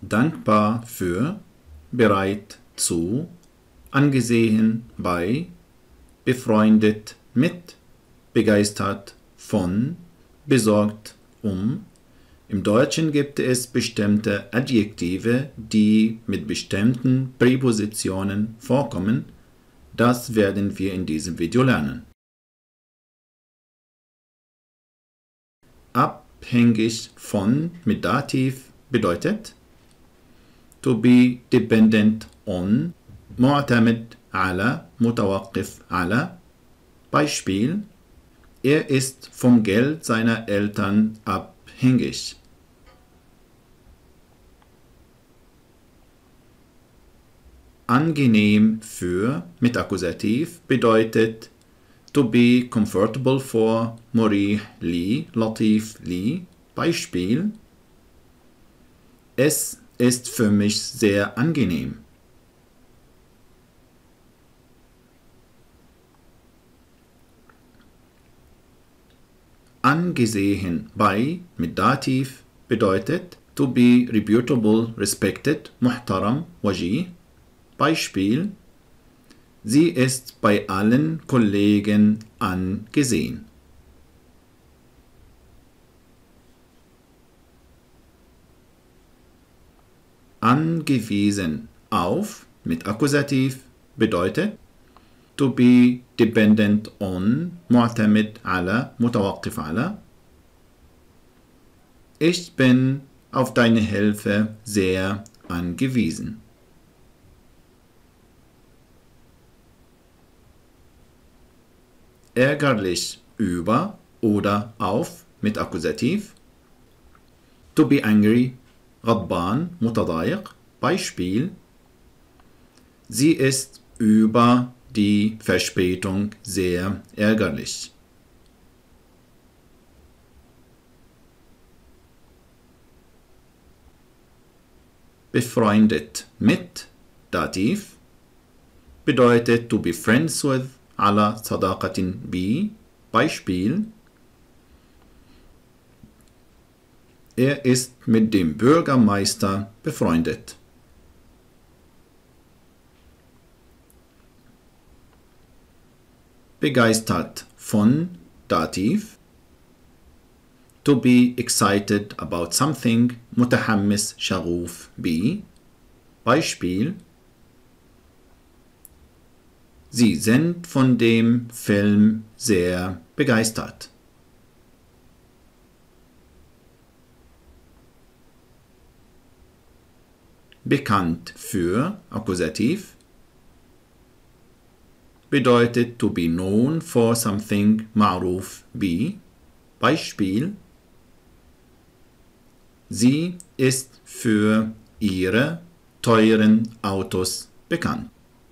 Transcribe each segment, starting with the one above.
dankbar für, bereit zu, angesehen bei, befreundet mit, begeistert von, besorgt um. Im Deutschen gibt es bestimmte Adjektive, die mit bestimmten Präpositionen vorkommen. Das werden wir in diesem Video lernen. Abhängig von mit Dativ bedeutet to be dependent on, معتمد على, متوقف على. Beispiel: Er ist vom Geld seiner Eltern abhängig. Angenehm für mit Akkusativ bedeutet to be comfortable for, مريح لي, لطيف لي. Beispiel: Es ist für mich sehr angenehm. Angesehen bei mit Dativ bedeutet to be reputable, respected, محترم, وجيه. Beispiel: Sie ist bei allen Kollegen angesehen. Angewiesen auf mit Akkusativ bedeutet to be dependent on, معتمد على, متوقف على. Ich bin auf deine Hilfe sehr angewiesen. Ärgerlich über oder auf mit Akkusativ to be angry, غضبان, متضايق. Beispiel: Sie ist über die Verspätung sehr ärgerlich. Befreundet mit Dativ bedeutet to be friends with, على صداقة ب. Beispiel: Er ist mit dem Bürgermeister befreundet. Begeistert von Dativ to be excited about something, متحمس, شغوف ب. Beispiel: Sie sind von dem Film sehr begeistert. Bekannt für Akkusativ bedeutet to be known for something, معروف ب. Beispiel: Sie ist für ihre teuren Autos bekannt.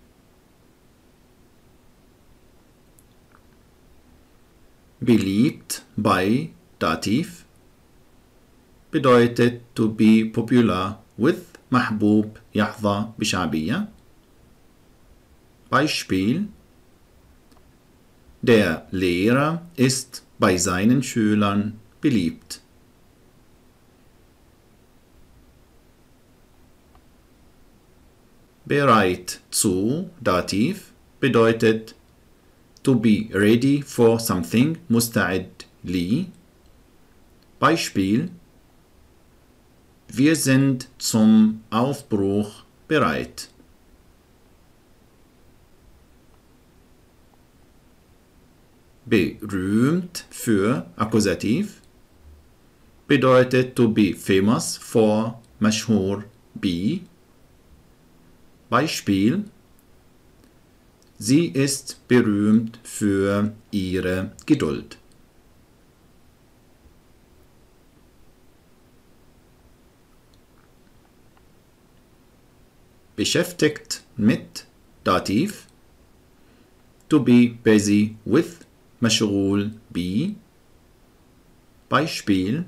Beliebt bei Dativ bedeutet to be popular with, محبوب, يحظى بشعبية. Beispiel: Der Lehrer ist bei seinen Schülern beliebt. Bereit zu Dativ bedeutet to be ready for something, مستعد لي. Beispiel: Wir sind zum Aufbruch bereit. Berühmt für Akkusativ bedeutet to be famous for, مشهور ب. Beispiel: Sie ist berühmt für ihre Geduld. Beschäftigt mit Dativ to be busy with, مشغول ب. Beispiel: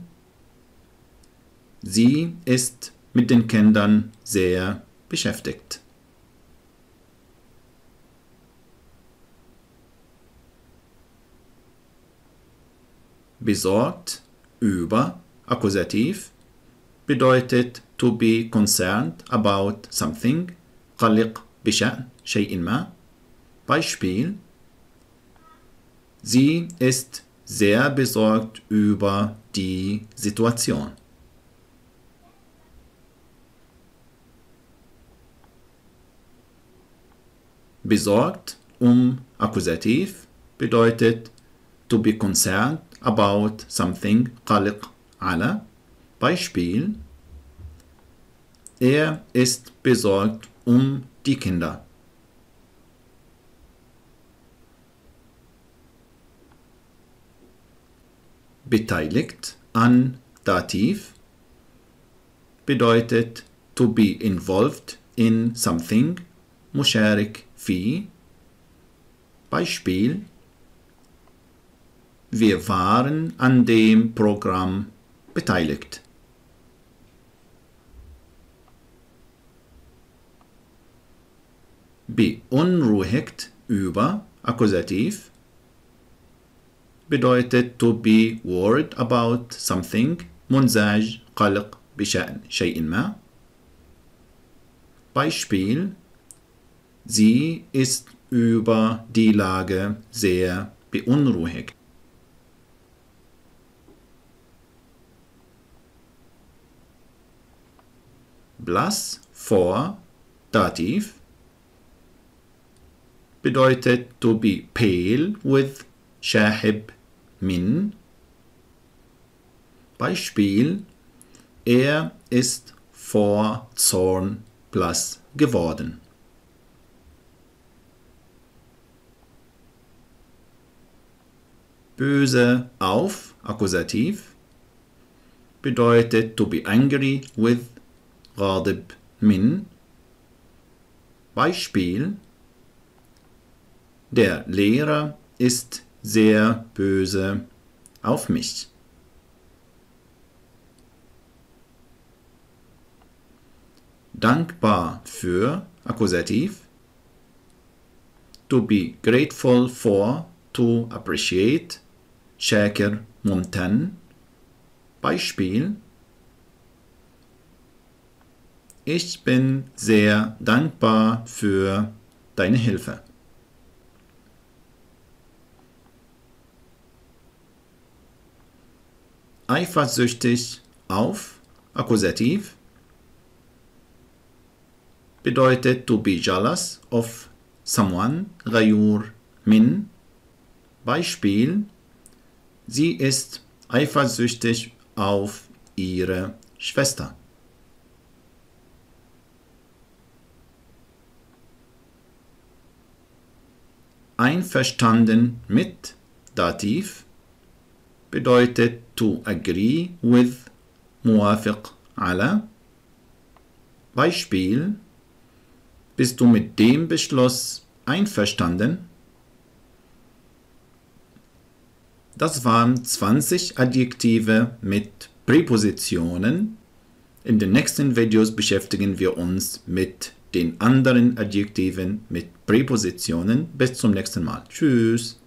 Sie ist mit den Kindern sehr beschäftigt. Besorgt über Akkusativ bedeutet to be concerned about something. قلق بشأن شيء ما. Beispiel: Sie ist sehr besorgt über die Situation. Besorgt Akkusativ bedeutet to be concerned about something. قلق على. Beispiel: Er ist besorgt die Kinder. Beteiligt an Dativ bedeutet to be involved in something. مشارك في. Beispiel: Wir waren an dem Programm beteiligt. Beunruhigt über Akkusativ bedeutet to be worried about something. منزعج قلق بشأن شيء ما. Beispiel: Sie ist über die Lage sehr beunruhigt. Blass vor Dativ bedeutet to be pale with. شاحب من. Beispiel: Er ist vor Zorn blass geworden. Böse auf Akkusativ bedeutet to be angry with. غاضب من. Beispiel: Der Lehrer ist sehr böse auf mich. Dankbar für Akkusativ to be grateful for. To appreciate. شاكر ممتن. Beispiel: Ich bin sehr dankbar für deine Hilfe. Eifersüchtig auf Akkusativ bedeutet to be jealous of someone. غيور من. Beispiel: Sie ist eifersüchtig auf ihre Schwester. Einverstanden mit Dativ bedeutet to agree with. موافق على. Beispiel: Bist du mit dem Beschluss einverstanden? Das waren 20 Adjektive mit Präpositionen. In den nächsten Videos beschäftigen wir uns mit den anderen Adjektiven mit Präpositionen. Bis zum nächsten Mal. Tschüss.